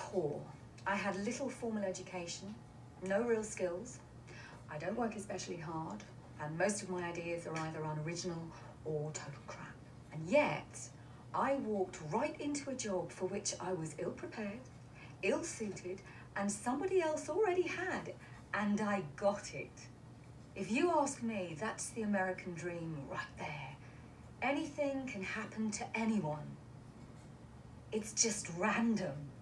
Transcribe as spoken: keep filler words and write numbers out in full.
poor. I had little formal education, no real skills. I don't work especially hard, and most of my ideas are either unoriginal or total crap. And yet, I walked right into a job for which I was ill-prepared, ill-suited, and somebody else already had, and I got it. If you ask me, that's the American dream right there. Anything can happen to anyone. It's just random.